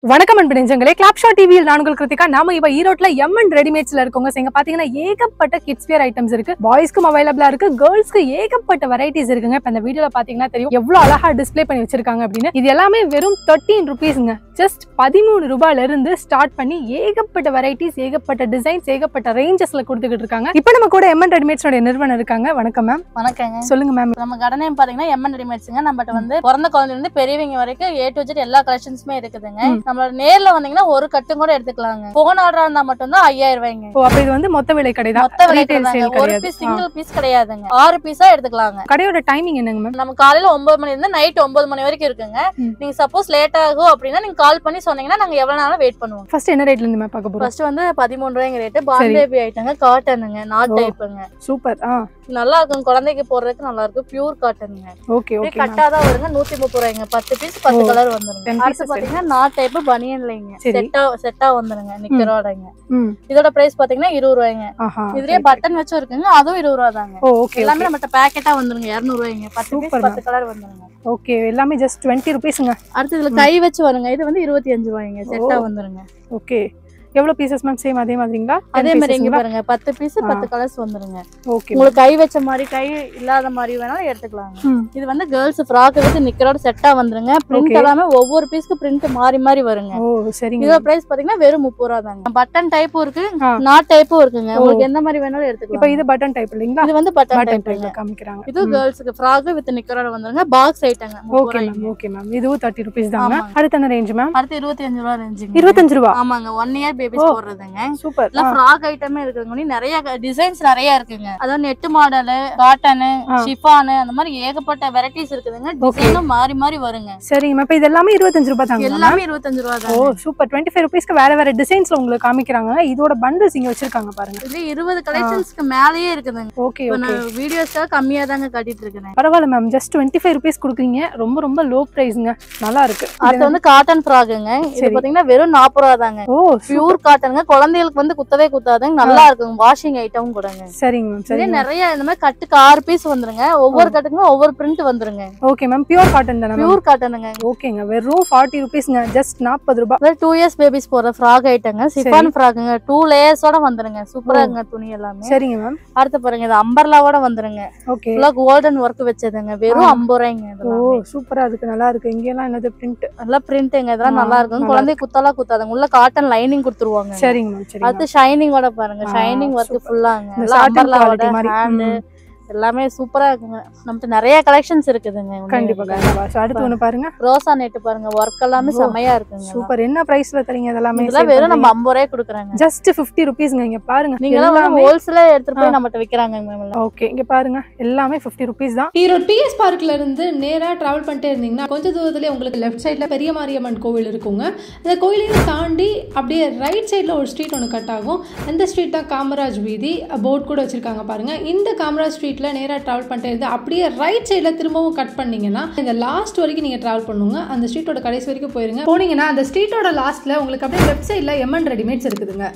வணக்கம் அன்பு நெஞ்சங்களே, கிளாப் ஷாட் டிவியில் நான் உங்கள் கிருத்திகா. நாம இப்ப ஈரோட்ல எம்என் ரெடிமேட்ஸ்ல இருக்கோங்க. இங்க பாத்தீங்கன்னா ஏகப்பட்ட கிட்ஸ் வேர் ஐட்டம்ஸ் இருக்கு. பாய்ஸ்க்கும் அவைலபிளா இருக்கு, கேர்ள்ஸ்க்கு ஏகப்பட்ட வெரைட்டிஸ் இருக்குங்க. இப்ப இந்த வீடியோல பாத்தீங்கன்னா தெரியும் எவ்வளவு அழகா டிஸ்ப்ளே பண்ணி வச்சிருக்காங்க அப்படின்னு. இது எல்லாமே வெறும் 13 rupeesங்க. ஜஸ்ட் 13 ரூபாயில இருந்து ஸ்டார்ட் பண்ணி ஏகப்பட்ட வெரைட்டிஸ், ஏகப்பட்ட டிசைன்ஸ், ஏகப்பட்ட ரேஞ்சஸ்ல கொடுத்துக்கிட்டு இருக்காங்க. இப்ப நம்ம கூட எம்என் ரெடிமேட்ஸ் நிறுவனம் இருக்காங்க. வணக்கம் மேம். வணக்கங்க. சொல்லுங்க மேம். நம்ம கடை நேம் பாத்தீங்கன்னா எம்என் ரெடிமேட்ஸ்ங்க. நம்மகிட்ட வந்து பிறந்த குழந்தைல இருந்து பெரியவங்க வரைக்கும் A to Z எல்லா கலெக்ஷன்ஸுமே இருக்குதுங்க. நம்மளோட நேர்ல வந்தீங்கன்னா ஒரு கட்டும் கூட எடுத்துக்கலாங்க. போன் ஆர்டர் இருந்தா மட்டும் தான் 5000 ரூபாய்ங்க. ஓ, அப்ப இது வந்து மொத்த விலை கடை தான். மொத்த விலை கிடையாதுங்க. ஒரு பீஸ் சிங்கிள் பீஸ் கிடையாதுங்க. 6 பீஸா எடுத்துக்கலாங்க. கடையோட டைமிங் என்னங்க மேம்? நம்ம காலையில 9 மணி இருந்து நைட் 9 மணி வரைக்கும் இருக்குங்க. நீங்க சப்போஸ் லேட் ஆகும் அப்படின்னா நீங்க கால் பண்ணி சொன்னீங்கன்னா நாங்க எவ்வளவு நேரம் வெயிட் பண்ணுவோம். ஃபர்ஸ்ட் என்ன ரேட்ல இருந்து மேம் பார்க்க போறோம்? ஃபர்ஸ்ட் வந்து 13 ரூபாய்ங்க ரேட். பான் பேபி ஐட்டங்க, காட்டனுங்க, நாட் டைப்புங்க. சூப்பர். நல்லா இருக்கும், குழந்தைக்கு போடுறதுக்கு நல்லா இருக்கும். பியூர் காட்டனுங்க. Okay okay. கட்டா தான் வருங்க. 130 ரூபாய்ங்க. 10 பீஸ் 10 கலர் வந்துருங்க. அடுத்து பாத்தீங்கன்னா நாட் டைப் பனியன்லைங்க. செட்டா வந்துருங்க. நிக்கரோடங்க. இதோட பிரைஸ் பாத்தீங்கன்னா 20 ரூபாய்ங்க. இதுலயே பட்டன் வச்சும் இருக்குங்க. அதுவும் 20 ரூபாய் தாங்க. எல்லாமே நம்ம பேக்கெட்டா வந்துருங்க. 200 ரூபாய்ங்க. 10 பீஸ் 10 கலர் வந்துருங்க. ஓகே, எல்லாமே ஜஸ்ட் 20 rupeesங்க. அடுத்து இதுல கை வச்சு வருங்க. இது வந்து 25 ரூபாய்ங்க. செட்டா வந்துருங்க. ஓகே, எவ்வளவு பீசஸ் மேம்? சேம் அதே மாதிரிங்களா? அதே மாதிரி இங்க பாருங்க 10 பீஸ் 10 கலர்ஸ் வந்துருங்க. ஓகே, உங்களுக்கு கை வச்ச மாதிரி கை இல்லாத மாதிரி வேணாலும் எடுத்துக்கலாங்க. இது வந்து கேர்ள்ஸ் ஃப்ராக் வித் நிக்கரோட செட்டா வந்துருங்க. பிரிண்ட் எல்லாமே ஒவ்வொரு பீஸ்க்கு பிரிண்ட் மாறி மாறி வருங்க. ஓ சரிங்க. இதோட பிரைஸ் பாத்தீங்கன்னா வெறும் 30 ரூபாய் தாங்க. பட்டன் டைப்பும் இருக்கு, நாட் டைப்பும் இருக்குங்க. உங்களுக்கு எந்த மாதிரி வேணாலும் எடுத்துக்கலாம். இப்போ இது பட்டன் டைப் இல்லீங்களா? இது வந்து பட்டன் டைப்ல காமிக்கறாங்க. இது கேர்ள்ஸ்க்கு ஃப்ராக் வித் நிக்கரோட வந்துருங்க. பாக்ஸ் ஐட்டங்க. Okay ma'am. Okay ma'am. இதுவும் 30 rupees தாங்க. அடுத்து என்ன ரேஞ்ச் மேம்? அடுத்து 25 ரூபாய் ரேஞ்சுங்க. 25 ரூபாய். ஆமாங்க. 1 இயர் பேபிஸ் போடுறதுங்க. சூப்பர். இல்ல ஃப்ராக் ஐட்டமே இருக்குங்க. நிறைய டிசைன்ஸ் நிறைய இருக்குங்க. அதாவது நெட் மாடல், காட்டன், ஷிஃபான் அந்த மாதிரி ஏகப்பட்ட வெரைட்டிஸ் இருக்குதுங்க. டிசைனும் மாறி மாறி வருங்க. சரிங்க மேம். இப்போ இது எல்லாமே 25 ரூபாய் தாங்க. எல்லாமே 25 ரூபாய் தான். Oh super. 25 rupeesக்கு வேற வேற டிசைன்ஸ்ல உங்களுக்கு காமிக்கறாங்க. இதோட பண்டல்ஸ் இங்க வச்சிருக்காங்க பாருங்க. இது 20 கலெக்ஷன்ஸ்க்கு மேலயே இருக்குதுங்க. Okay okay. நான் வீடியோஸ்ல கம்மியா தாங்க காட்டிட்டு இருக்கேன். பரவாயில்லை மேம். ஜஸ்ட் 25 rupees கொடுக்குறீங்க. ரொம்ப ரொம்ப லோ பிரைஸ்ங்க. நல்லா இருக்கு. அடுத்து வந்து காட்டன் ஃப்ராக்குங்க. இது பாத்தீங்கன்னா வெறும் 40 ரூபாய் தாங்க. ஓ பியூர் காட்டனுங்க. குழந்தைகளுக்கு வந்து குத்தவே குத்தாதுங்க. நல்லா இருக்குங்க. வாஷிங் ஐட்டம் கூடங்க. சரிங்க மேம். சரி. நிறைய இந்த மாதிரி கட்டுக்கு 6 பீஸ் வந்துருங்க. ஒவ்வொரு கட்டுக்கும் ஒவ்வொரு பிரிண்ட் வந்துருங்க. Okay ma'am. பியூர் காட்டன் தானே? பியூர் காட்டனுங்க. ஓகேங்க. வெறும் 40 rupeesங்க. ஜஸ்ட் 40 ரூபாய். 2 இயர்ஸ் பேபிஸ் போற ஃப்ராக் ஐட்டங்க. சிஃபான் ஃப்ராக்குங்க. 2 லேயர்ஸோட வந்துருங்க. சூப்பரா இருக்குங்க துணி எல்லாமே. சரிங்க மேம். அடுத்து பாருங்க இது அம்பர்லாவோட வந்துருங்க. ஓகே. ஃபுல்லா கோல்டன் வர்க் வச்சதுங்க. வெறும் 50 ரூபாய்ங்க. ஓ சூப்பரா இருக்கு. நல்லா இருக்கு. இங்க எல்லாம் என்னது பிரிண்ட்? நல்லா பிரிண்ட்ங்க. இதெல்லாம் நல்லா இருக்கும். குழந்தை குத்தலா குத்தாதுங்க. உள்ள காட்டன் லைனிங் கொடுத்துருவாங்க. சரிங்க மேம். சரி. அடுத்து ஷைனிங்கோட பாருங்க. ஷைனிங் வர்க் ஃபுல்லாங்க. நல்லா அம்பர்லாவோட ஹேண்ட் எல்லாமே சூப்பரா இருக்குங்க. நமக்கு நிறைய கலெக்ஷன்ஸ் இருக்குதுங்க. கண்டிப்பா கண்டிப்பா. அடுத்து ஒன்னு பாருங்க. ரோசா நெட் பாருங்க. வர்க் எல்லாமே செமையா இருக்குங்க. சூப்பர். என்ன பிரைஸ்ல தரீங்க இதெல்லாம்? இதெல்லாம் வெறும் நம்ம 50 ரூபாய் கொடுக்கறாங்க. ஜஸ்ட் 50 rupeesங்க. இங்க பாருங்க. நீங்க எல்லாம் ஹோல்சேலா எடுத்துட்டு போய் நம்மட்ட விக்கறாங்க மேம். ஓகே, இங்க பாருங்க. எல்லாமே 50 rupees தான். ஈரோடு டிஎஸ் பார்க்ல இருந்து நேரா டிராவல் பண்ணிட்டே இருந்தீங்கன்னா கொஞ்ச தூரத்திலே உங்களுக்கு லெஃப்ட் சைடுல பெரிய மாரியம்மன் கோவில் இருக்குங்க. அந்த கோயிலையும் தாண்டி அப்படியே ரைட் சைடுல ஒரு ஸ்ட்ரீட் ஒன்று கட் ஆகும். அந்த ஸ்ட்ரீட் தான் காமராஜ் வீதி. போர்ட் கூட வச்சிருக்காங்க பாருங்க. இந்த காமராஜ் ஸ்ட்ரீட்ல நேரா டிராவல் பண்ணிட்டே இருந்து அப்படியே ரைட் சைடுல திரும்பவும் கட் பண்ணீங்கன்னா இந்த லாஸ்ட் வரைக்கும் நீங்க டிராவல் பண்ணுங்க. அந்த ஸ்ட்ரீட்டோட கடைசி வரைக்கும் போயிருங்க. போனீங்கன்னா அந்த ஸ்ட்ரீட்டோட லாஸ்ட்ல உங்களுக்கு அப்படியே லெஃப்ட் சைடுல எம்என் ரெடிமேட்ஸ் இருக்குதுங்க.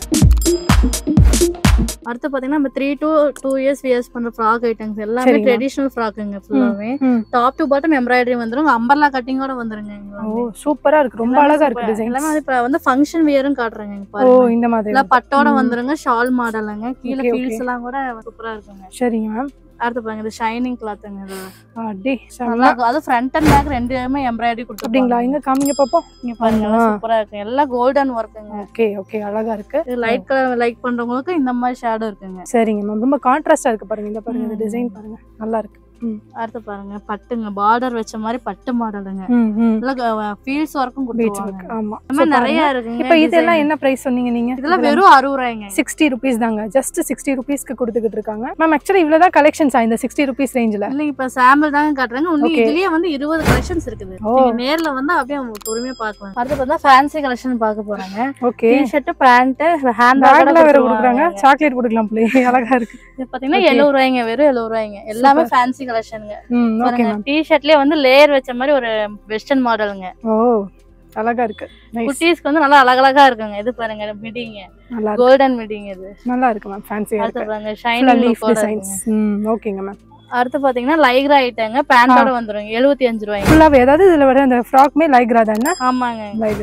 அடுத்து பாத்தீங்கன்னா நம்ம 3 to 2 இயர்ஸ் வியர்ஸ் பண்ற ஃப்ராக் ஐட்டம்ஸ் எல்லாமே ட்ரெடிஷனல் ஃப்ராக்குங்க. ஃபுல்லாவே டாப் டு பாட்டம் எம்ப்ராய்டரி வந்துரும். அம்பர்லா கட்டிங்கோட வந்துருங்க. ஓ சூப்பரா இருக்கு. ரொம்ப அழகா இருக்கு டிசைன். எல்லாமே இப்ப வந்து ஃபங்க்ஷன் வியரும் காட்டுறாங்க பாருங்க. ஓ இந்த மாதிரி எல்லாம் பட்டோட வந்துருங்க. ஷால் மாடலுங்க. கீழ ஃபீல்ஸ் எல்லாம் கூட சூப்பரா இருக்குங்க. சரிங்க மேம். அடுத்து பாருங்க இது ஷைனிங் கிளாத்ங்க. இது அடி நல்லா இருக்கு. அது ஃப்ரண்ட் அண்ட் பேக் ரெண்டுமே எம்ப்ராய்டரி கொடுத்துருக்கீங்களா? இங்க காமிங்க பாப்போம். இங்க பாருங்க சூப்பரா இருக்கு. எல்லாம் கோல்டன் வர்க்குங்க. Okay okay. அழகா இருக்கு. லைட் கலர் லைக் பண்றவங்களுக்கு இந்த மாதிரி ஷேடோ இருக்குங்க. சரிங்க மேம். ரொம்ப கான்ட்ராஸ்டா இருக்கு பாருங்க. இந்த பாருங்க. இந்த டிசைன் பாருங்க. நல்லா இருக்கு. அடுத்து பாருங்க பட்டுங்க. பார்டர் வச்ச மாதிரி பட்டு மாடலுங்க. ஃபீல்ஸ் வர்க்கும் கொடுத்துருவாங்க. ஆமா. நிறைய இருக்குங்க. இப்போ இதெல்லாம் என்ன பிரைஸ் சொன்னீங்க நீங்க? இதெல்லாம் வெறும் 60 ரூபாய்ங்க. 60 rupees தாங்க. ஜஸ்ட் 60 rupeesக்கு கொடுத்துக்கிட்டு இருக்காங்க. மேம் ஆக்சுவலி இவ்வளவுதான் கலெக்ஷன்ஸ் இந்த 60 rupees ரேஞ்சில? இல்ல இப்ப சாம்பிள் தாங்க காட்டுறாங்க. இன்னும் இதுலயே வந்து 20 கலெக்ஷன்ஸ் இருக்குது. நீங்க நேர்ல வந்து அப்படியே பொறுமையா பார்க்கலாம். அடுத்து பார்த்தா ஃபேன்சி கலெக்ஷன் பார்க்க போறாங்க. ஓகே. டி-ஷர்ட், பேண்ட், ஹேண்ட் பேக்ல வேற கொடுக்குறாங்க. சாக்லேட் கொடுக்கலாம் போல. அழகா இருக்கு. இது பாத்தீங்கன்னா 70 ரூபாய்ங்க. வெறும் 70 ரூபாய்ங்க. எல்லாமே ஃபேன்சி கலெக்ஷனுங்க. Okay ma'am. டி-ஷர்ட்லயே வந்து லேயர் வச்ச மாதிரி ஒரு வெஸ்டர்ன் மாடலுங்க. ஓ அழகா இருக்கு. குட்டீஸ்க்கு வந்து நல்லா அழகழகா இருக்குங்க. இது பாருங்க மிடிங்க. கோல்டன் மிடிங்க. இது நல்லா இருக்கு மேம். ஃபேன்சியா இருக்கு. அடுத்து பாருங்க ஷைனிங் லீஃப் டிசைன்ஸ். ஓகேங்க மேம். அடுத்து பாத்தீங்கன்னா லைக்ரா ஐட்டங்க. பேண்டோட வந்துரும். 75 ரூபாய்ங்க. ஃபுல்லாவே அதாவது இதுல வர அந்த ஃப்ராக்மே லைக்ரா தானே? ஆமாங்க. லைக்ரா.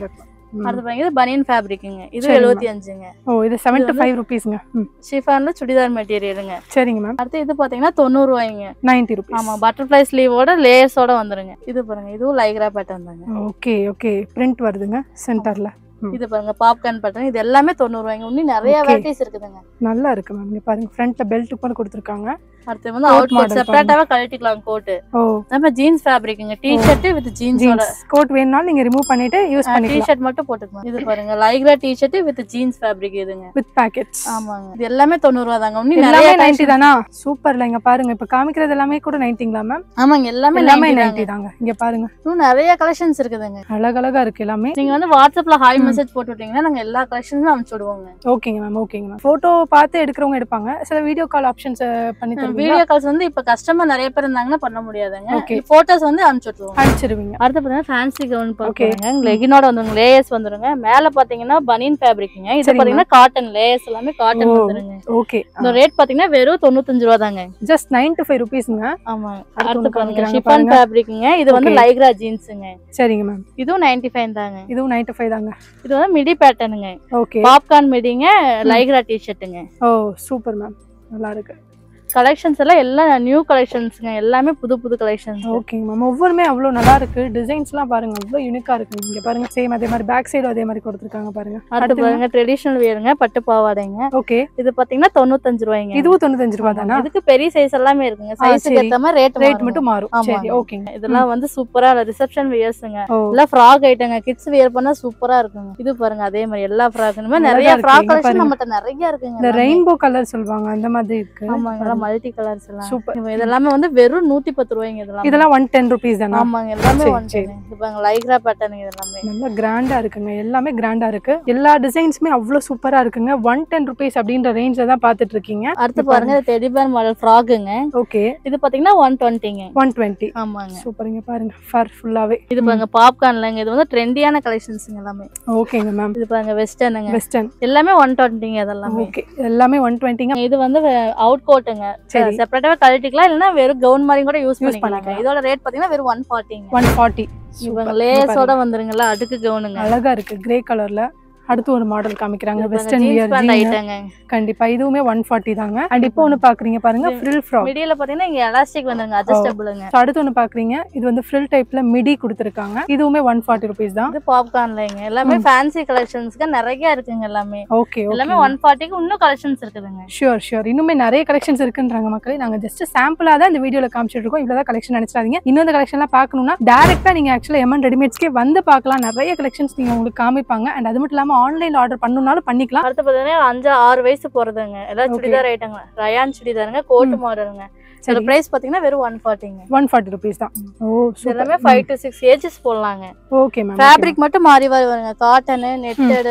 அடுத்து பாருங்க இது பனியன் ஃபேப்ரிக்குங்க. இது 75ங்க. ஓ இது 75 ரூபீஸ்ங்க. ஷிஃபான்ல சுடிதார் மெட்டீரியலுங்க. சரிங்க மேம். அடுத்து இது பாத்தீங்கன்னா 90 ரூபாய்ங்க. 90 ரூபீஸ். ஆமா பட்டர்ஃப்ளை ஸ்லீவோட லேயர்ஸோட வந்துருங்க. இது பாருங்க இதுவும் லைக்ரா பேட்டர்ன் தாங்க. ஓகே ஓகே பிரிண்ட் வருதுங்க சென்டர்ல. இது பாருங்க பாப்கார்ன் பேட்டர்ன். இது எல்லாமே 90 ரூபாய்ங்க. இன்னும் நிறைய வெரைட்டிஸ் இருக்குதுங்க. நல்லா இருக்கு மேம். இங்க பாருங்க ஃப்ரண்ட்ல பெல்ட் கூட கொடுத்திருக்காங்க. அடுத்து வந்து அவுட் கோட் செப்பரேட்டாவே கழட்டிக்கலாம் கோட். ஓ நம்ம ஜீன்ஸ் ஃபேப்ரிக்ங்க. டி-ஷர்ட் வித் ஜீன்ஸோட. கோட் வேணும்னாலும் நீங்க ரிமூவ் பண்ணிட்டு யூஸ் பண்ணிக்கலாம். டி-ஷர்ட் மட்டும் போட்டுக்கலாம். இது பாருங்க Lycra T-shirt with jeans fabric இதுங்க. With pockets. ஆமாங்க. இது எல்லாமே 90 ரூபாய் தாங்க. இன்னும் நிறைய 90 தானா? சூப்பர்ல. இங்க பாருங்க இப்ப காமிக்கிறது எல்லாமே கூட 90ங்களா மேம்? ஆமாங்க எல்லாமே 90 தாங்க. இங்க பாருங்க இன்னும் நிறைய கலெக்ஷன்ஸ் இருக்குதுங்க. அழகழகா இருக்கு எல்லாமே. நீங்க வந்து வாட்ஸ்அப்ல ஹாய் மெசேஜ் போட்டு விட்டீங்கன்னா நாங்க எல்லா கலெக்ஷன்ஸும் அனுப்பிச்சு விடுவோங்க. ஓகேங்க மேம். ஓகேங்க மேம். போட்டோ பார்த்து எடுக்கிறவங்க எடுப்பாங்க. சில வீடியோ கால் ஆப்ஷன்ஸ் பண்ணி தருவீங்க. வீடியோ கால்ஸ் வந்து இப்ப கஸ்டமர் நிறைய பேர் இருந்தாங்கன்னா பண்ண முடியாதுங்க. போட்டோஸ் வந்து அனுப்பிச்சிடுவீங்க. அடுத்து பாத்தீங்கன்னா ஃபேன்சி கவுன் பாக்குறீங்க. லெகினோட வந்துருங்க. லேயர்ஸ் வந்துருங்க. மேல பாத்தீங்கன்னா பனியன் ஃபேப்ரிக்ங்க. இது பாத்தீங்கன்னா காட்டன் லேயர்ஸ் எல்லாமே காட்டன் வந்துருங்க. ஓகே. இந்த ரேட் பாத்தீங்கன்னா வெறும் 95 ரூபாய் தாங்க. ஜஸ்ட் 95 ரூபீஸ்ங்க. ஆமா. அடுத்து பாருங்க ஷிஃபான் ஃபேப்ரிக்ங்க. இது வந்து லைக்ரா ஜீன்ஸ்ங்க. சரிங்க மேம். இதுவும் 95 தாங்க. இதுவும் 95 தாங்க. இது வந்து மிடி பேட்டர்னுங்க. ஓகே. பாப்கார்ன் மிடிங்க. லைக்ரா டி-ஷர்ட்டுங்க. ஓ சூப்பர் மேம். நல்லா இருக்கு. கலெக்ஷன்ஸ் எல்லாம் நியூ கலெக்ஷன்ஸ்ங்க. எல்லாமே புது புது கலெக்ஷன்ஸ். ஓகேங்க மேம். ஒவ்வொருமே அவ்வளவு நல்லா இருக்கு. டிசைன்ஸ்லாம் பாருங்க அவ்வளவு யூனிக்கா இருக்கு. இங்க பாருங்க சேம் அதே மாதிரி பேக் சைடு அதே மாதிரி கொடுத்திருக்காங்க பாருங்க. அடுத்து பாருங்க ட்ரெடிஷனல் வேர்ங்க பட்டு பாவாடைங்க. ஓகே. இது பாத்தீங்கன்னா 95 ரூபாய்ங்க. இதுவும் 95 ரூபாய் தானா? இதுக்கு பெரிய சைஸ் எல்லாமே இருக்குங்க. சைஸ்க்கு ஏத்த மாதிரி ரேட் மட்டும் மாறும். சரி ஓகேங்க. இதெல்லாம் வந்து சூப்பரா ரிசப்ஷன் வியர்ஸ்ங்க. எல்லாம் ஃப்ராக் ஐட்டங்க. கிட்ஸ் வியர் பண்ணா சூப்பரா இருக்குங்க. இது பாருங்க அதே மாதிரி எல்லா ஃப்ராக்குமே நிறைய ஃப்ராக் கலெக்ஷன் நம்மட்ட நிறைய இருக்குங்க. இந்த ரெயின்போ கலர் சொல்வாங்க அந்த மாதிரி இருக்கு. ஆமாங்க மல்டி கலர்ஸ் சூப்பர். இதெல்லாமே வந்து வெறும் 110 ரூபாய்ங்க. இதெல்லாம் 110 ரூபீஸ் தானா? ஆமாங்க எல்லாமே 110. இது பாருங்க லைக்ரா பேட்டர்ன் இதெல்லாமே நல்ல கிராண்டா இருக்குங்க. எல்லாமே கிராண்டா இருக்கு. எல்லா டிசைன்ஸ்மே அவ்வளவு சூப்பரா இருக்குங்க. 110 ரூபீஸ் அப்படின்ற ரேஞ்ச்ல தான் பாத்துட்டு இருக்கீங்க. அடுத்து பாருங்க டெடி பேர் மாடல் ஃப்ராக்குங்க. ஓகே. இது பாத்தீங்கன்னா 120ங்க. 120. ஆமாங்க. சூப்பர்ங்க பாருங்க ஃபர் ஃபுல்லாவே. இது பாருங்க பாப்கார்ன்லங்க. இது வந்து ட்ரெண்டியான கலெக்ஷன்ஸ்ங்க எல்லாமே. ஓகேங்க மேம். இது பாருங்க வெஸ்டர்னுங்க. வெஸ்டர்ன் எல்லாமே 120ங்க இதெல்லாம். ஓகே. எல்லாமே 120ங்க. இது வந்து அவுட் கோட்டுங்க. செப்பரேட்டா கழட்டிக்கலாம் இல்லனா வெறும் கவுன் மாதிரி கூட யூஸ் பண்ணிக்கலாம். இதோட ரேட் பாத்தீங்கன்னா வெறும் 140ங்க. 140. இவங்க லேயர்ஸோட வந்துருங்கல அடுக்கு கவுனுங்க. அழகா இருக்கு கிரே கலர்ல. அடுத்து ஒரு மாடல் காமிக்கறாங்க வெஸ்டர்ன் வியர் ஐட்டங்க. கண்டிப்பா இதுவுமே 140 தாங்க. அண்ட் இப்போ ஒன்னு பாக்குறீங்க பாருங்க ஃப்ரில் ஃப்ராக். மிடில பாத்தீங்கன்னா இங்க எலாஸ்டிக் வந்துருங்க அட்ஜஸ்டபிள்ங்க. அடுத்து ஒன்னு பாக்குறீங்க இது வந்து ஃப்ரில் டைப்ல மிடி கொடுத்திருக்காங்க. இதுவுமே 140 ரூபீஸ் தான். இது பாப்கார்ன்லங்க. எல்லாமே ஃபேன்சி கலெக்ஷன்ஸ்க்கு நிறைய இருக்குங்க எல்லாமே. Okay okay. எல்லாமே 140க்கு இன்னும் கலெக்ஷன்ஸ் இருக்குதுங்க. ஷூர் இன்னுமே நிறைய கலெக்ஷன்ஸ் இருக்குன்றாங்க மக்களே. நாங்க ஜஸ்ட் சாம்பிளா தான் இந்த வீடியோல காமிச்சிட்டு இருக்கோம். இவ்வளவுதான் கலெக்ஷன் நினைச்சாதீங்க. இன்னொரு கலெக்ஷன்லாம் பார்க்கணும்னா டைரக்டா நீங்க ஆக்சுவலா எம்என் ரெடிமேட்ஸ்க்கே வந்து பார்க்கலாம். நிறைய கலெக்ஷன்ஸ் நீங்க உங்களுக்கு காமிப்பாங்க. அண்ட் அது மட்டும் இல்லாம ஆன்லைன்ல ஆர்டர் பண்ணனும்னாலும் பண்ணிக்கலாம். அடுத்து பாத்தீங்கன்னா 5-6 வயசு போறதுங்க. எல்லாம் சுடிதார் ஐட்டங்க. ரயான் சுடிதாருங்க. கோட் மாடலுங்க. இதோட பிரைஸ் பாத்தீங்கன்னா வெறும் 140ங்க. 140 ரூபீஸ் தான். Oh super. எல்லாமே 5 to 6 ஏஜஸ் போடலாங்க. Okay ma'am. ஃபேப்ரிக் மட்டும் மாறி வருங்க. காட்டன், நெட்டட்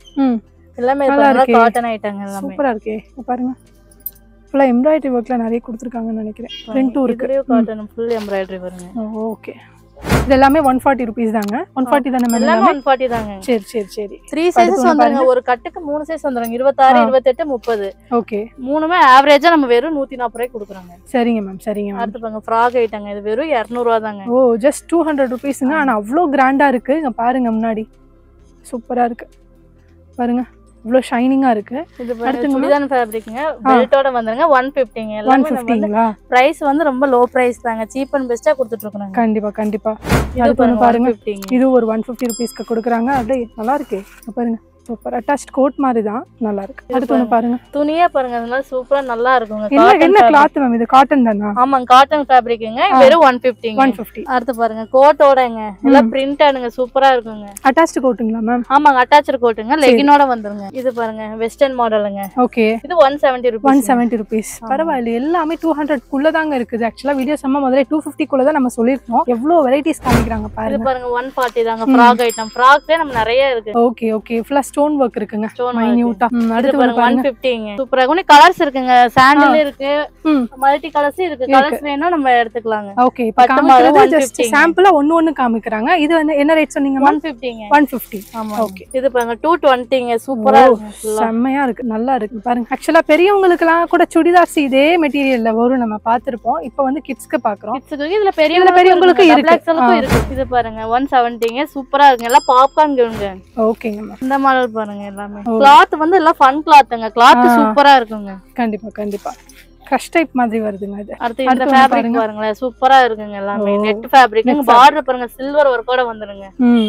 எல்லாமே காட்டன் ஐட்டங்க எல்லாமே. சூப்பரா இருக்கே. பாருங்க. ஃபுல்லா எம்ப்ராய்டரி வர்க்ல நிறைய கொடுத்திருக்காங்கன்னு நினைக்கிறேன். பிரிண்டும் இருக்கு. காட்டன் ஃபுல் எம்ப்ராய்டரி வருங்க. ஓகே. இது எல்லாமே 140 ரூபீஸ் தாங்க. 140 தானே மேம்? எல்லாமே 140 தாங்க. சரி 3 சைஸஸ் வந்துருங்க. ஒரு கட்டுக்கு 3 சைஸ் வந்துருங்க. 26, 28, 30. ஓகே. மூணுமே ஆவரேஜா நம்ம வெறும் 140 ரூபாய்க்கு கொடுக்குறாங்க. சரிங்க மேம். அடுத்து பாருங்க ஃப்ராக் ஐட்டங்க. இது வெறும் 200 ரூபாய் தாங்க. ஓ ஜஸ்ட் 200 ரூபீஸ்ங்க. ஆனா அவ்வளோ கிராண்டா இருக்கு. இங்க பாருங்க முன்னாடி சூப்பரா இருக்கு பாருங்க. இவ்ளோ ஷைனிங்கா இருக்கு. இது பாருங்க சுடிதார் ஃபேப்ரிக்ங்க. பெல்ட்டோட வந்துருங்க. 150ங்க. எல்லாமே 150ங்களா? பிரைஸ் வந்து ரொம்ப லோ பிரைஸ் தாங்க. சீப் அண்ட் பெஸ்டா கொடுத்துட்டு இருக்கோம். கண்டிப்பா. அடுத்து பாருங்க இது ஒரு 150 ரூபீஸ்க்கு கொடுக்குறாங்க. அப்படியே நல்லா இருக்கே. பாருங்க சூப்பர் அட்டாச்ட் கோட் மாதிரி தான். நல்லா இருக்கு. அடுத்து ஒன்னு பாருங்க. துணியா பாருங்க. அதனால சூப்பரா நல்லா இருக்குங்க. என்ன கிளாத் மேம் இது? காட்டன் தானா? ஆமாங்க காட்டன் ஃபேப்ரிக்ங்க. வெறும் 150ங்க. 150. அடுத்து பாருங்க கோட்டோடங்க. எல்லாம் பிரிண்டட்ங்க. சூப்பரா இருக்குங்க. அட்டாச்ட் கோட்டுங்களா மேம்? ஆமாங்க அட்டாச்ட் கோட்டுங்க. லெகினோட வந்துருங்க. இது பாருங்க வெஸ்டர்ன் மாடலுங்க. ஓகே. இது 170 ரூபீஸ். 170 ரூபீஸ். பரவாயில்லை. எல்லாமே 200 குள்ள தாங்க இருக்குது. ஆக்சுவலா வீடியோ சம்ம முதல்ல 250 குள்ள தான் நம்ம சொல்லிருக்கோம். எவ்வளவு வெரைட்டிஸ் காமிக்கறாங்க பாருங்க. இது பாருங்க 140 தாங்க. Frock item. ஃப்ராக்ஸ்ல நம்ம நிறைய இருக்கு. ஓகே. ஃபுல்லா ஸ்டோன் ஒர்க் இருக்குங்க மைன்யூட்டா. அடுத்து பாருங்க 150ங்க. சூப்பரா இருக்கு. கலர்ஸ் இருக்குங்க. சாண்டில் இருக்கு, மல்டி கலர்ஸ் இருக்கு. கலர்ஸ் வேணா நம்ம எடுத்துக்கலாங்க. ஓகே, இப்ப காமிக்கிறது ஜஸ்ட் சாம்பிளா ஒன்னு காமிக்கறாங்க. இது வந்து என்ன ரேட் சொன்னீங்க? 150ங்க. 150. ஆமா. ஓகே, இது பாருங்க 220ங்க. சூப்பரா இருக்கு. செமையா இருக்கு, நல்லா இருக்கு பாருங்க. ஆக்சுவலா பெரியவங்களுக்குலாம் கூட சுடிதார்ஸ் இதே மெட்டீரியல்ல வரும், நம்ம பாத்திருப்போம். இப்போ வந்து கிட்ஸ்க்கு பாக்குறோம். கிட்ஸ்க்கு இதுல பெரியவங்களுக்கு இருக்கு. இது பாருங்க 170ங்க. சூப்பரா இருக்கு. எல்லாம் பாப்கார்ன் கவுனுங்க. ஓகேங்க. இந்த மாடல் பாருங்க. எல்லாமே கிளாத் வந்து எல்லாம் ஃபன் கிளாத்ங்க. கிளாத் சூப்பரா இருக்குங்க. கண்டிப்பா கண்டிப்பா. கிரஷ் டைப் மாதிரி வருதுங்க இது. அடுத்து இந்த ஃபேப்ரிக் பாருங்க, சூப்பரா இருக்குங்க. எல்லாமே நெட் ஃபேப்ரிக். பார்டர் பாருங்க சில்வர் வர்க்கோட வந்துருங்க.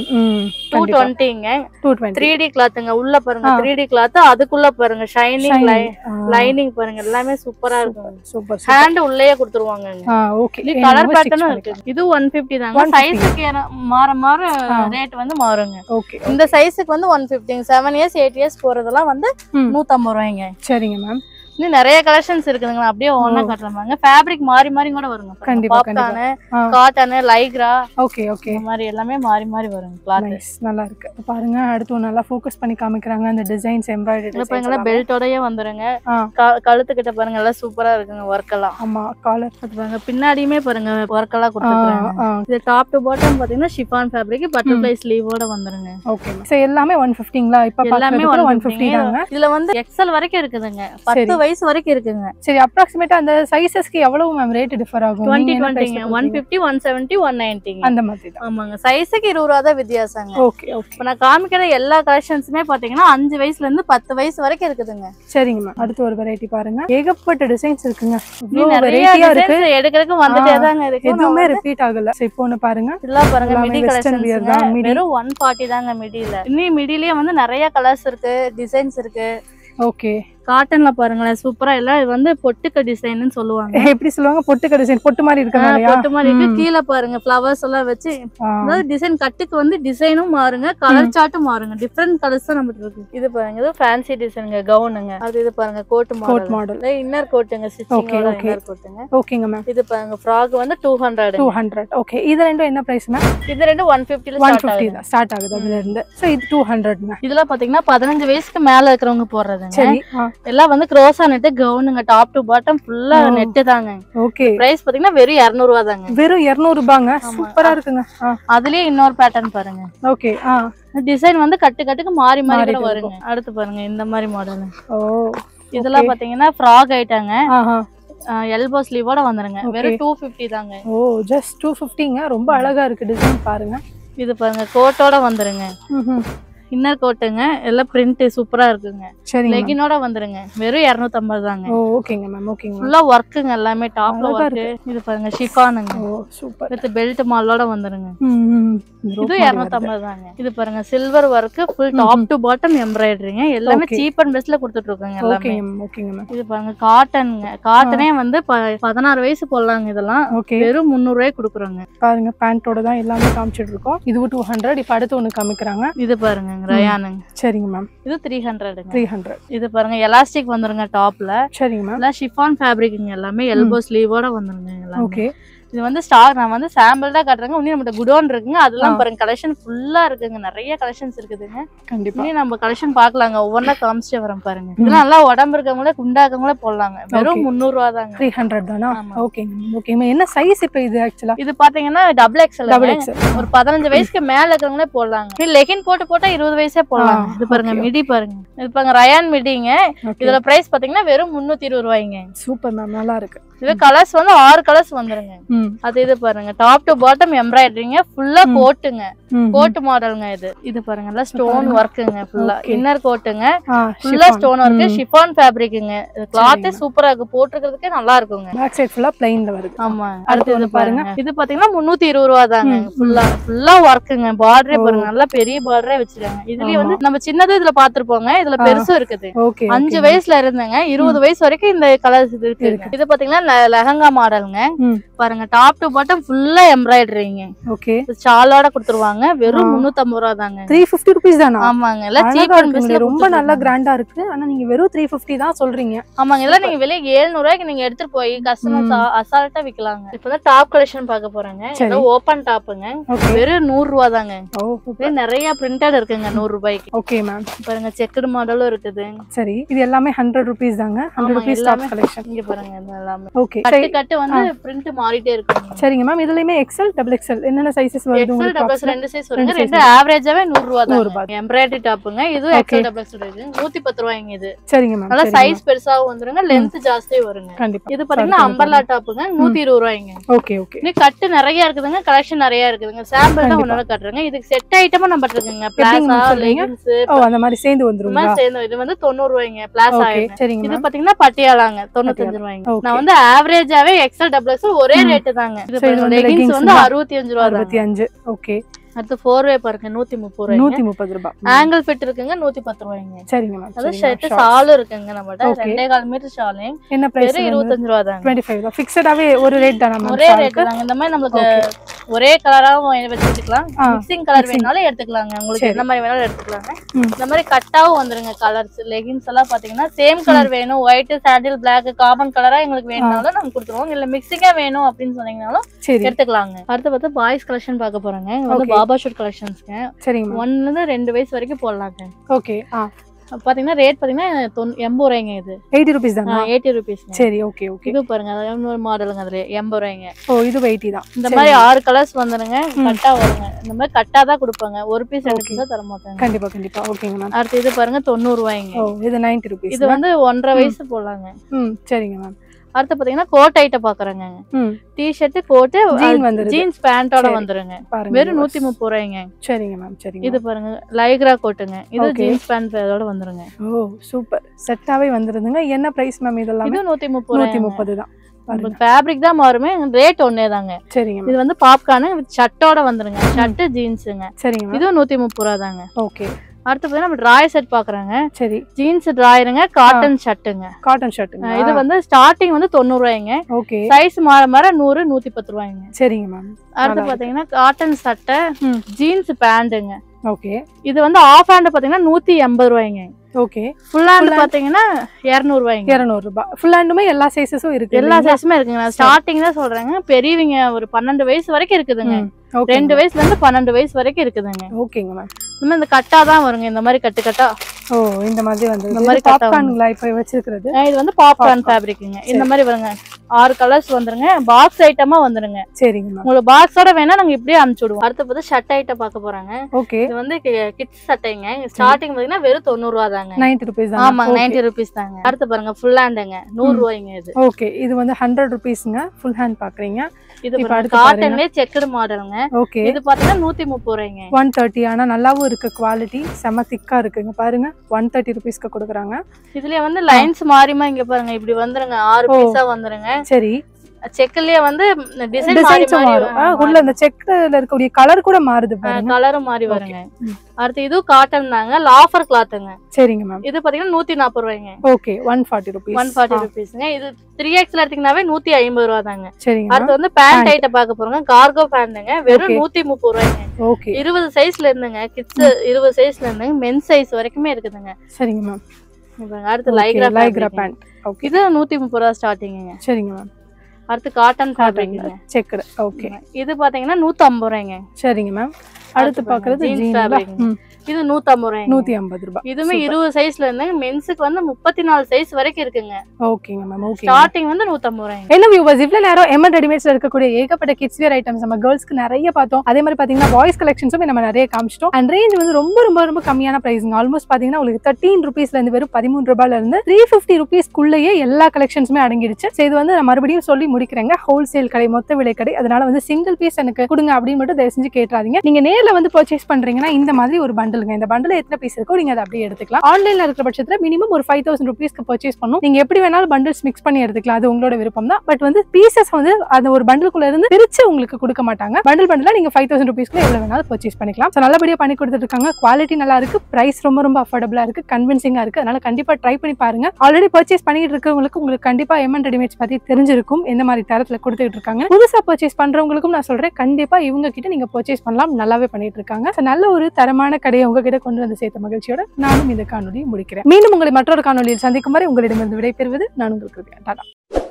220ங்க. 220. 3D கிளாத்ங்க. உள்ள பாருங்க 3D கிளாத், அதுக்குள்ள பாருங்க ஷைனிங் லைனிங் பாருங்க. எல்லாமே சூப்பரா இருக்கும். சூப்பர். ஹேண்ட் உள்ளேயே கொடுத்துருவாங்க. ஓகே, இது கலர் பேட்டர்னும் இருக்கு. இது 150 தாங்க. சைஸ்க்கு மாற ரேட் வந்து மாறுங்க. ஓகே, இந்த சைஸ்க்கு வந்து 150. 7 இயர்ஸ் 8 இயர்ஸ் போறதெல்லாம் வந்து 150 ரூபாய்ங்க. சரிங்க மேம். இன்னும் நிறைய கலெக்ஷன்ஸ் இருக்குதுங்க. அப்படியே ஒண்ணா காட்டுறாங்க. ஃபேப்ரிக் மாறி மாறி கூட வருங்க. கண்டிப்பா காட்டன், லைக்ரா. ஓகே ஓகே, இந்த மாதிரி எல்லாமே மாறி மாறி வருங்க. கிளாத் நல்லா இருக்கு பாருங்க. அடுத்து நல்லா ஃபோக்கஸ் பண்ணி காமிக்கறாங்க. அந்த டிசைன்ஸ் எம்ப்ராய்டரி பாருங்க. பெல்ட்டோடயே வந்துருங்க. கழுத்து கிட்ட பாருங்க, எல்லாம் சூப்பரா இருக்குங்க. வர்க் எல்லாம். ஆமா, காலர் பாருங்க. பின்னாடியுமே பாருங்க வர்க் எல்லாம் கொடுத்துருக்காங்க. இது டாப் டு பாட்டம் பாத்தீங்கன்னா ஷிஃபான் ஃபேப்ரிக், பட்டர்ஃப்ளை ஸ்லீவோட வந்துருங்க. ஓகே, சோ எல்லாமே 150ங்களா? இப்ப எல்லாமே 150 தாங்க. இதுல வந்து எக்ஸல் வரைக்கும் இருக்குதுங்க. 10 வயசு வரைக்கும் இருக்குங்க. சரி, அப்ராக்ஸிமேட்டா அந்த சைஸஸ்க்கு எவ்வளவு மேம் ரேட் டிஃபர் ஆகும்? 20 150 170 190 அந்த மாதிரி தான். ஆமாங்க. சைஸ்க்கு 20 ரூபாய் தான் வித்தியாசங்க. Okay okay. இப்ப நான் காமிக்கிற எல்லா கலெக்ஷன்ஸுமே பாத்தீங்கன்னா 5 வயசுல இருந்து 10 வயசு வரைக்கும் இருக்குதுங்க. சரிங்க மேம். அடுத்து ஒரு வெரைட்டி பாருங்க. ஏகப்பட்ட டிசைன்ஸ் இருக்குங்க. இவ்வளவு வெரைட்டியா இருக்கு. எடுக்கிறதுக்கு வந்துட்டே தாங்க இருக்கு. எதுவுமே ரிப்பீட் ஆகல. சோ இப்போ ஒன்னு பாருங்க. இதெல்லாம் பாருங்க மிடி கலெக்ஷன்ஸ் வெறும் 140 தாங்க மிடில. இன்னும் மிடிலயே வந்து நிறைய கலர்ஸ் இருக்கு, டிசைன்ஸ் இருக்கு. ஓகே, காட்டன்ல பாருங்களேன் சூப்பரா. எல்லாம் இது வந்து பொட்டுக்க டிசைன்னு சொல்லுவாங்க. எப்படி சொல்லுவாங்க? பொட்டுக்க டிசைன். பொட்டு மாதிரி இருக்காங்க. பொட்டு மாதிரி இருக்கு. கீழ பாருங்க ஃப்ளவர்ஸ் எல்லாம் வச்சு, அதாவது டிசைன் கட்டுக்கு வந்து டிசைனும் மாறுங்க, கலர் சார்ட்டும் மாறுங்க. டிஃபரெண்ட் கலர்ஸ் தான் நமக்கு இருக்கு. இது பாருங்க, இது ஃபேன்சி டிசைனுங்க, கவுனுங்க. அது இது பாருங்க கோட் மாடல். இன்னர் கோட்டுங்க, ஸ்டிச்சிங்கோட இன்னர் கோட்டுங்க. ஓகேங்க மேம். இது பாருங்க ஃப்ராக் வந்து 200. ஓகே, இது ரெண்டும் என்ன பிரைஸ் மேம்? இது ரெண்டும் 150 ல ஸ்டார்ட் ஆகுது அதுல இருந்து. சோ இது 200 மேம். இதெல்லாம் பாத்தீங்கன்னா 15 வயசுக்கு மேல இருக்கிறவங்க போடுறதுங்க. சரி, எல்லாம் வந்து க்ரோஸா நெட் கவுனுங்க. டாப் டு பாட்டம் ஃபுல்லா நெட் தாங்க. ஓகே, பிரைஸ் பாத்தீங்கன்னா வெறும் 200 ரூபாய் தாங்க. வெறும் 200 ரூபாங்க. சூப்பரா இருக்குங்க. அதுலயே இன்னொரு பேட்டர்ன் பாருங்க. ஓகே, டிசைன் வந்து கட்டுக்கு மாறி மாறி கூட வருங்க. அடுத்து பாருங்க இந்த மாதிரி மாடல். ஓ, இதெல்லாம் பாத்தீங்கன்னா ஃப்ராக் ஐட்டங்க. எல்போ ஸ்லீவோட வந்துருங்க. வெறும் 250 தாங்க. ஓ, ஜஸ்ட் 250ங்க. ரொம்ப அழகா இருக்கு டிசைன் பாருங்க. இது பாருங்க கோட்டோட வந்துருங்க. இன்னர் கோட்டுங்க. எல்லாம் பிரிண்ட் சூப்பரா இருக்குங்க. லெகினோட வந்துருங்க. வெறும் 250 தாங்க. ஓகேங்க மேம். ஓகேங்க. ஃபுல்லா வர்க்குங்க. எல்லாமே டாப்ல வர்க். இது பாருங்க ஷிஃபானுங்க. Oh, super. வித் பெல்ட் மாலோட வந்துருங்க. இது 250 தாங்க. இது பாருங்க silver work, full top to bottom எம்ப்ராய்டரிங்க. எல்லாமே சீப் அண்ட் பெஸ்ட்ல கொடுத்துட்டு இருக்காங்க எல்லாமே. ஓகேங்க மேம். இது பாருங்க காட்டன்ங்க. காட்டனே வந்து 16 வயசு போடலாங்க. இதெல்லாம் வெறும் 300 ரூபாய் கொடுக்குறாங்க. பாருங்க பேண்டோட தான் எல்லாமே காமிச்சிட்டு இருக்கோம். இது 200. இப்ப அடுத்து ஒன்னு காமிக்கறாங்க. இது பாருங்க ரயானுங்க. சரிங்க மேம். இது 300ங்க. 300. இது பாருங்க எலாஸ்டிக் வந்துருங்க டாப்ல. சரிங்க மேம். எல்லாம் ஷிஃபான் ஃபேப்ரிக்ங்க. எல்லாமே எல்போ ஸ்லீவோட வந்துருங்க எல்லாமே. ஓகே, இது வந்து ஸ்டாக் நான் வந்து சாம்பிள் தான் காட்டுறேங்க. இன்னும் நம்ம குடோன் இருக்குங்க. அதெல்லாம் பாருங்க கலெக்ஷன் ஃபுல்லா இருக்குங்க. நிறைய கலெக்ஷன்ஸ் இருக்குதுங்க. கண்டிப்பா இன்னும் நம்ம கலெக்ஷன் பார்க்கலாங்க. ஒவ்வொன்றா காமிச்சிட்டு வரேன் பாருங்க. இதெல்லாம் நல்லா உடம்பு இருக்கவங்களே குண்டாக்கவங்களே போடலாங்க. வெறும் 300 ரூபா தாங்க. 300 தானா? ஓகேங்க. ஓகேங்க. என்ன சைஸ் இப்போ இது ஆக்சுவலா? இது பாத்தீங்கன்னா டபுள் எக்ஸ்எல். ஒரு 15 வயசுக்கு மேல இருக்கிறவங்களே போடலாங்க. இது லெகின் போட்டா 20 வயசே போடலாம். இது பாருங்க மிடி பாருங்க. இது பாருங்க ரயான் மிடிங்க. இதோட பிரைஸ் பாத்தீங்கன்னா வெறும் 320 ரூபாய்ங்க. சூப்பர் மேம், நல்லா இருக்கு. இது கலர்ஸ் வந்து 6 கலர்ஸ் வந்துருங்க. அது இது பாருங்க டாப் டு பாட்டம் எம்ப்ராய்டரிங்க. ஃபுல்லா கோட்டுங்க. கோட் மாடலுங்க. இது பாருங்க எல்லாம் ஸ்டோன் வர்க்குங்க. ஃபுல்லா இன்னர் கோட்டுங்க. ஃபுல்லா ஸ்டோன் வர்க். ஷிஃபான் ஃபேப்ரிக்ங்க. கிளாத் சூப்பரா இருக்கு. போட்டுக்கிறதுக்கே நல்லா இருக்குங்க. பேக் சைடு ஃபுல்லா ப்ளைன்ல வருது. ஆமா. அடுத்து இது பாருங்க. இது பாத்தீங்கன்னா 320 ரூபாய் தாங்க. ஃபுல்லா வர்க்குங்க. பார்டரே பாருங்க நல்லா பெரிய பார்டரே வச்சிருக்காங்க. இதுலயே வந்து நம்ம சின்னது இதுல பாத்துருப்போங்க. இதுல பெருசும் இருக்குது. 5 வயசுல இருந்தங்க 20 வயசு வரைக்கும் இந்த கலர்ஸ் இருக்கு. இது பாத்தீங்கன்னா லெஹங்கா மாடலுங்க. பாருங்க டாப் டு பாட்டம் ஃபுல்லா எம்ப்ராய்டரிங்க. ஓகே, ஷாலோட கொடுத்துருவாங்க. சொல்லுவாங்க. வெறும் 350 ரூபா தாங்க. 350 ரூபீஸ் தானா? ஆமாங்க. எல்லாம் சீப் அண்ட் பெஸ்ட்ல ரொம்ப நல்ல கிராண்டா இருக்கு. ஆனா நீங்க வெறும் 350 தான் சொல்றீங்க. ஆமாங்க. எல்லாம் நீங்க வெளிய 700 ரூபாய்க்கு நீங்க எடுத்துட்டு போய் கஸ்டமர்ஸ் அசால்ட்டா விக்கலாங்க. இப்பதான் டாப் கலெக்ஷன் பார்க்க போறேங்க. இது ஓபன் டாப்ங்க. வெறும் 100 ரூபா தாங்க. நிறைய பிரிண்டட் இருக்குங்க 100 ரூபாய்க்கு. Okay ma'am. பாருங்க செக்குடு மாடலும் இருக்குது. சரி, இது எல்லாமே 100 ரூபீஸ் தாங்க. 100 ரூபீஸ் டாப் கலெக்ஷன். இங்க பாருங்க இது எல்லாமே. ஓகே. கட்டு வந்து பிரிண்ட் மாறிட்டே இருக்குங்க. சரிங்க மேம். இதுலயுமே XL டபுள் XL என்னென்ன சைஸஸ் வருது உங்களுக்கு? XL டபுள் ரெண்டு சைஸ் வருங்க. ரெண்டு ஆவரேஜாவே 100 ரூபா தான். எம்ப்ராய்டரி டாப்புங்க. இது XL டபுள் இருக்கு. 110 ரூபாய்ங்க இது. சரிங்க மேம். நல்ல சைஸ் பெருசாவும் வந்துருங்க. லெந்த் ஜாஸ்தியா வருங்க. கண்டிப்பா. இது பாத்தீங்கன்னா அம்பர்லா டாப்புங்க. 120 ரூபாய்ங்க. Okay okay. நீ கட்டு நிறைய இருக்குதுங்க. கலெக்ஷன் நிறைய இருக்குதுங்க. சாம்பிள் தான் ஒண்ணால காட்டுறேங்க. இதுக்கு செட் ஐட்டமா நம்ம இருக்குங்க. பிளாசா, லெகின்ஸ் அந்த மாதிரி சேர்ந்து வந்துருங்க. இது வந்து 90 ரூபாய்ங்க. பிளாசா. சரிங்க. இது பாத்தீங்கன்னா பட்டியாலாங்க 95 ரூபாய்ங்க. நான் வந்து ஆவரேஜாவே XL டபுள் XL ஒரே ரேட் தாங்க. இது லெகின்ஸ் வந்து 65 ரூபாய். 65. ஓகே. அடுத்து 4 வே பாருங்க 130 ரூபாய். 130 ரூபாய். ஆங்கிள் ஃபிட் இருக்குங்க 110 ரூபாய்ங்க. சரிங்க மேம். அது ஷர்ட் ஷால் இருக்குங்க நம்மட்ட. 2.5 மீட்டர் ஷால். என்ன பிரைஸ்? 25 ரூபாய் தாங்க. 25 தான். ஃபிக்ஸடாவே ஒரு ரேட் தானா மேம்? ஒரே ரேட் தாங்க. இந்த மாதிரி நமக்கு ஒரே கலராவும் வச்சுக்கலாம். மிக்சிங் கலர் வேணாலும் எடுத்துக்கலாங்க. உங்களுக்கு என்ன மாதிரி வேணாலும் எடுத்துக்கலாங்க. இந்த மாதிரி கட்டாவும் வந்துருங்க கலர்ஸ். லெகின்ஸ் எல்லாம் பாத்தீங்கன்னா சேம் கலர் வேணும். ஒயிட், சாண்டில், பிளாக், காமன் கலரா எங்களுக்கு வேணும்னாலும் நாங்க கொடுத்துருவோம். இல்ல மிக்சிங்கா வேணும் அப்படின்னு சொன்னீங்கனாலும் எடுத்துக்கலாங்க. அடுத்து பார்த்தா பாய்ஸ் கலெக்ஷன் பார்க்க போறாங்க. வந்து பாபா ஷூட் கலெக்ஷன்ஸ்ங்க. சரிங்க. 1 ல இருந்து 2 வயசு வரைக்கும் போடலாங்க. ஓகே. பாத்தீங்கன்னா ரேட் பாத்தீங்கன்னா 80 ரூபாய்ங்க. இது 80 ரூபீஸ் தானா? 80 ரூபீஸ். சரி. Okay okay. இது பாருங்க இன்னொரு மாடலுங்க. அதுல 80 ரூபாய்ங்க. ஓ, இது 80 தான். இந்த மாதிரி 6 கலர்ஸ் வந்துருங்க. கட்டா வருங்க. இந்த மாதிரி கட்டா தான் கொடுப்பாங்க. ஒரு பீஸ் 2 பீஸ் தர மாட்டாங்க. கண்டிப்பா கண்டிப்பா. ஓகேங்க மேம். அடுத்து இது பாருங்க 90 ரூபாய்ங்க. ஓ, இது 90 ரூபீஸ். இது வந்து 1.5 வயசு போடலாங்க. சரிங்க மேம். அடுத்து பாத்தீங்கன்னா கோட் ஐட்டம் பாக்குறேங்க. டி-ஷர்ட், கோட், ஜீன்ஸ் பேண்டோட வந்துருங்க. வெறும் 130 ரூபாய்ங்க. சரிங்க மேம். சரிங்க. இது பாருங்க லைக்ரா கோட்டுங்க. இது ஜீன்ஸ் பேண்டோட வந்துருங்க. Oh, super. செட்டாவே வந்துருதுங்க. என்ன பிரைஸ் மேம் இதெல்லாம்? இது 130 தான். ஃபேப்ரிக் தான் மாறுமே. ரேட் ஒன்னே தாங்க. சரிங்க. இது வந்து பாப்கார்ன் வித் ஷர்ட்டோட வந்துருங்க. ஷர்ட் ஜீன்ஸ்ங்க. சரிங்க. இது 130 ரூபாய் தாங்க. ஓகே. அடுத்து பாத்தீங்கன்னா நம்ம டிராயர் செட் பாக்குறாங்க. சரி. ஜீன்ஸ் டிராயருங்க, காட்டன் ஷர்ட்டுங்க. காட்டன் ஷர்ட்டுங்க. இது வந்து ஸ்டார்டிங் வந்து 90 ரூபாய்ங்க. ஓகே. சைஸ் மாற மாற 100, 110 ரூபாய்ங்க. சரிங்க மேம். அடுத்து பாத்தீங்கன்னா காட்டன் சட்டை, ஜீன்ஸ் பேண்ட்டுங்க. ஓகே. இது வந்து ஆஃப் ஹேண்ட் பாத்தீங்கன்னா 180 ரூபாய்ங்க. ஓகே. ஃபுல் ஹேண்ட் பாத்தீங்கன்னா 200 ரூபாய்ங்க. 200 ரூபாய். ஃபுல் ஹேண்டுமே எல்லா சைஸஸும் இருக்கு. எல்லா சைஸுமே இருக்குங்க. நான் ஸ்டார்டிங் தான் சொல்றேங்க. பெரியவங்க ஒரு 12 வயசு வரைக்கும் இருக்குதுங்க. 2 வயசுல இருந்து 12 வயசு வரைக்கும் இருக்குதுங்க. ஓகேங்க மேம். இந்த கட்டா தான் வருங்க. இந்த மாதிரி கட்டு கட்டா. ஓ, இந்த மாதிரி வந்து இந்த மாதிரி பாப்கார்ன்ல இப்ப வச்சிருக்கிறது. இது வந்து பாப்கார்ன் ஃபேப்ரிக்ங்க. இந்த மாதிரி வருங்க. 6 கலர்ஸ் வந்துருங்க. பாக்ஸ் ஐட்டமா வந்துருங்க. சரிங்க மேம். உங்களுக்கு பாக்ஸோட வேணா நாங்க இப்படியே அனுப்பிச்சுடுவோம். அடுத்து பார்த்து ஷர்ட் ஐட்டம் பார்க்க போறாங்க. ஓகே. இது வந்து கிட்ஸ் சட்டைங்க. ஸ்டார்டிங் பாத்தீங்கன்னா வெறும் 90 ரூபாய் தாங்க. 90 ரூபீஸ் தான். ஆமா, 90 ரூபீஸ் தாங்க. அடுத்து பாருங்க ஃபுல் ஹேண்டுங்க. 100 ரூபாய்ங்க இது. ஓகே. இது வந்து 100 ரூபீஸ்ங்க. ஃபுல் ஹேண்ட் பாக்குறீங்க. இது காட்டன்லயே செக்குடு மாடலுங்க. ஓகே. இது பாத்தீங்கன்னா 130 ரூபாய்ங்க. 130. ஆனா நல்லாவும் இருக்கு. குவாலிட்டி செம திக்கா இருக்குங்க. பாருங்க 130 ரூபீஸ்க்கு கொடுக்குறாங்க. இதுலயே வந்து லைன்ஸ் மாறிமா இங்க பாருங்க இப்படி வந்துருங்க. 6 பீஸா வந்துருங்க. சரி. செக்லயே வந்து டிசைன் மாறும். உள்ள அந்த செக்ல இருக்கக்கூடிய கலர் கூட மாறுது பாருங்க. கலரும் மாறி வருங்க. அடுத்து இது காட்டன் தாங்க. லாஃபர் கிளாத்ங்க. சரிங்க மேம். இது பாத்தீங்கன்னா 140 ரூபாய்ங்க. ஓகே. 140 ரூபீஸ். 140 ரூபீஸ்ங்க. இது 3XL எடுத்தீங்கனாவே 150 ரூபாய் தாங்க. சரிங்க. அடுத்து வந்து பேண்ட் ஐட்டம் பார்க்க போறோங்க. கார்கோ பேண்ட்ங்க. வெறும் 130 ரூபாய்ங்க. ஓகே. 20 சைஸ்ல இருந்துங்க. கிட்ஸ் 20 சைஸ்ல இருந்து மென் சைஸ் வரைக்குமே இருக்குதுங்க. சரிங்க மேம். அடுத்து லைக்ரா பேண்ட். ஓகே. இது 130 ரூபாய் ஸ்டார்டிங்ங்க. சரிங்க மேம். அடுத்து காட்டன் ஃபேப்ரிக்ங்க. செக்குடு. ஓகே. இது பாத்தீங்கன்னா 150 ரூபாய்ங்க. சரிங்க மேம். அடுத்து பாக்குறது ஜீன்ஸ் ஃபேப்ரிக். இது 150 ரூபாய். 150 ரூபாய். இதுமே 20 சைஸ்ல இருந்து மென்ஸ்க்கு வந்து 34 சைஸ் வரைக்கும் இருக்குங்க. ஓகேங்க மேம். ஓகே. ஸ்டார்டிங் வந்து 150 ரூபாய். என்ன வியூவர்ஸ், இவ்ளோ நேரம் எம்என் ரெடிமேட்ஸ்ல இருக்கக்கூடிய ஏகப்பட்ட கிட்ஸ் வேர் ஐட்டம்ஸ் நம்ம கேர்ள்ஸ்க்கு நிறைய பார்த்தோம். அதே மாதிரி பாத்தீங்கன்னா பாய்ஸ் கலெக்ஷன்ஸும் நம்ம நிறைய காமிச்சிட்டோம். அண்ட் ரேஞ்ச் வந்து ரொம்ப ரொம்ப ரொம்ப கம்மியான பிரைஸ்ங்க. ஆல்மோஸ்ட் பாத்தீங்கன்னா உங்களுக்கு 13 ரூபீஸ்ல இருந்து வெறும் 13 ரூபாயில இருந்து 350 ரூபீஸ்க்குள்ளேயே எல்லா கலெக்ஷன்ஸுமே அடங்கிடுச்சு. இது வந்து நான் மறுபடியும் சொல்லி முடிக்கிறேங்க. ஹோல்சேல் கடை, மொத்த விலை கடை. அதனால வந்து சிங்கிள் பீஸ் எனக்கு கொடுங்க அப்படின்னு மட்டும் தயவு செஞ்சு கேட்றாதீங்க. நீங்க நேர்ல வந்து பர்ச்சேஸ் பண்றீங்கன்னா இந்த மாதிரி ஒரு பண்டலுங்க. இந்த பண்டல் எத்தனை பீஸ் இருக்கோ நீங்க அதை அப்படியே எடுத்துக்கலாம். ஆன்லைன்ல இருக்கிற பட்சத்துல மினிமம் ஒரு 5000 ரூபீஸ்க்கு பர்ச்சேஸ் பண்ணும். நீங்க எப்படி வேணாலும் பண்டல்ஸ் மிக்ஸ் பண்ணி எடுத்துக்கலாம். அது உங்களோட விருப்பம் தான். பட் வந்து பீசஸ் வந்து அந்த ஒரு பண்டலுக்குள்ள இருந்து பிரிச்சு உங்களுக்கு கொடுக்க மாட்டாங்க. பண்டலா நீங்க 5000 ரூபீஸ்க்கு எவ்வளவு வேணாலும் பர்ச்சேஸ் பண்ணிக்கலாம். சோ நல்லபடியா பண்ணி கொடுத்துட்டு இருக்காங்க. குவாலிட்டி நல்லா இருக்கு. பிரைஸ் ரொம்ப ரொம்ப அஃபோர்டபிளா இருக்கு. கன்வின்சிங்கா இருக்கு. அதனால கண்டிப்பா ட்ரை பண்ணி பாருங்க. ஆல்ரெடி பர்ச்சேஸ் பண்ணிட்டு இருக்கவங்களுக்கு உங்களுக்கு கண்டிப்பா எம்என் ரெடிமேட்ஸ் பத்தி தெரிஞ்சிருக்கும். எந்த மாதிரி தரத்துல கொடுத்துட்டு இருக்காங்க. புதுசா பர்ச்சேஸ் பண்றவங்களுக்கும் நான் சொல்றேன், கண்டிப்பா இவங்க கிட்ட நீங்க பர்ச்சேஸ் பண்ணலாம். நல்லாவே பண்ணிட்டு இருக்காங்க. நல்ல ஒரு தரமான கடையை உங்ககிட்ட கொண்டு வந்து சேர்த்த மகிழ்ச்சியோட நானும் இந்த காணொலியை முடிக்கிறேன். மீண்டும் உங்களை மற்றொரு காணொலியில் சந்திக்கும் வரை உங்களிடமிருந்து விடைபெறுவது நான் உங்களுக்கு.